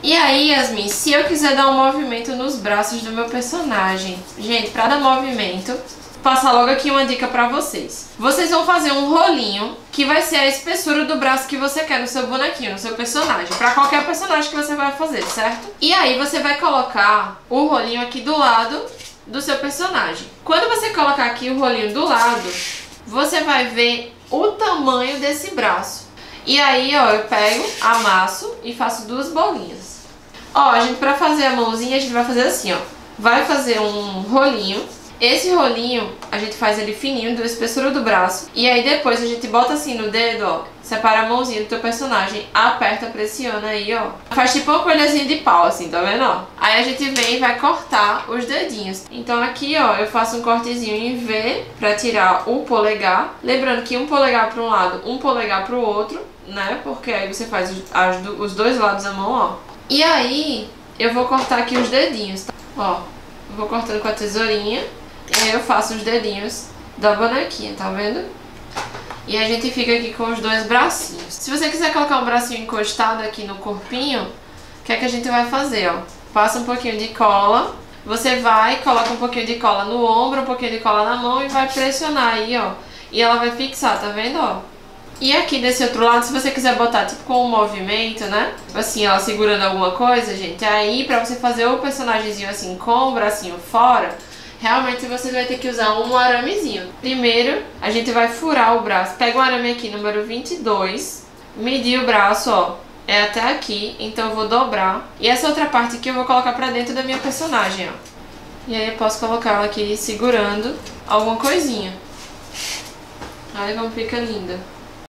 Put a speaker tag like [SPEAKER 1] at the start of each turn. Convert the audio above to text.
[SPEAKER 1] E aí, Yasmin, se eu quiser dar um movimento nos braços do meu personagem, gente, pra dar movimento, passar logo aqui uma dica pra vocês. Vocês vão fazer um rolinho que vai ser a espessura do braço que você quer no seu bonequinho, no seu personagem, pra qualquer personagem que você vai fazer, certo? E aí você vai colocar o rolinho aqui do lado do seu personagem. Quando você colocar aqui o rolinho do lado, você vai ver o tamanho desse braço. E aí, ó, eu pego, amasso e faço duas bolinhas. Ó, a gente, pra fazer a mãozinha, a gente vai fazer assim, ó. Vai fazer um rolinho. Esse rolinho, a gente faz ele fininho, da espessura do braço. E aí depois a gente bota assim no dedo, ó. Separa a mãozinha do teu personagem, aperta, pressiona aí, ó. Faz tipo uma colherzinha de pau, assim, tá vendo, ó? Aí a gente vem e vai cortar os dedinhos. Então aqui, ó, eu faço um cortezinho em V pra tirar o polegar. Lembrando que um polegar pra um lado, um polegar pro outro, né? Porque aí você faz os dois lados da mão, ó. E aí eu vou cortar aqui os dedinhos, tá? Ó, eu vou cortando com a tesourinha. E aí eu faço os dedinhos da bonequinha, tá vendo? E a gente fica aqui com os dois bracinhos. Se você quiser colocar um bracinho encostado aqui no corpinho, o que é que a gente vai fazer, ó? Passa um pouquinho de cola. Você vai, coloca um pouquinho de cola no ombro, um pouquinho de cola na mão e vai pressionar aí, ó. E ela vai fixar, tá vendo, ó? E aqui desse outro lado, se você quiser botar tipo com um movimento, né? Assim, ela segurando alguma coisa, gente. Aí pra você fazer o personagemzinho assim com o bracinho fora, realmente você vai ter que usar um aramezinho. Primeiro, a gente vai furar o braço. Pega o arame aqui, número 22. Medir o braço, ó. É até aqui, então eu vou dobrar. E essa outra parte aqui eu vou colocar pra dentro da minha personagem, ó. E aí eu posso colocar ela aqui segurando alguma coisinha. Olha como fica linda.